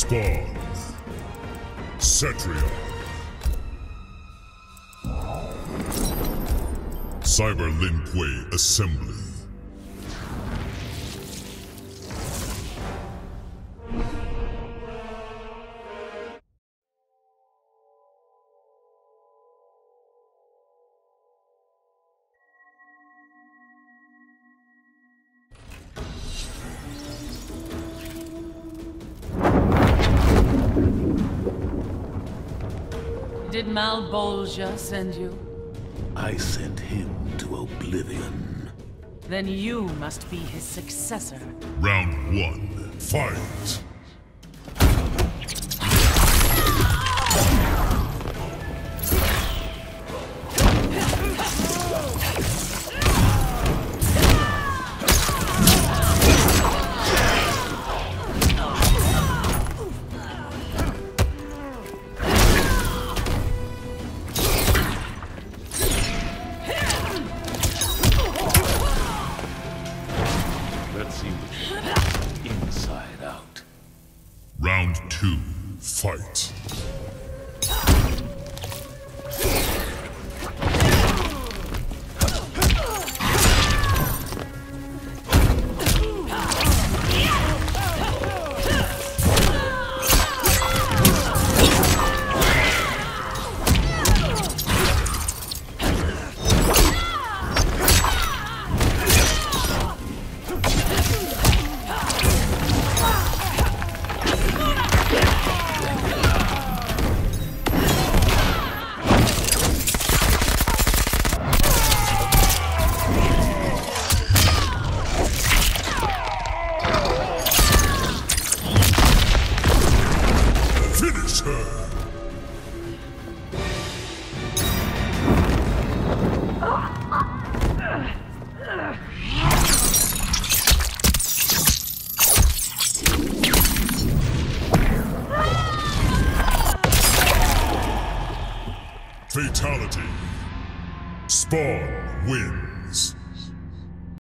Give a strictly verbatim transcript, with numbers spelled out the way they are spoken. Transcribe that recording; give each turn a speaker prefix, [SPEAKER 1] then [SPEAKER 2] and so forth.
[SPEAKER 1] Spawn. CETRION. Cyber Lin Kuei Assembly.
[SPEAKER 2] Did Malbolgia send you?
[SPEAKER 3] I sent him to oblivion.
[SPEAKER 2] Then you must be his successor.
[SPEAKER 1] Round one, fight!
[SPEAKER 3] Let's see what you're inside out.
[SPEAKER 1] Round two, fight! Finish her! Fatality. Spawn wins.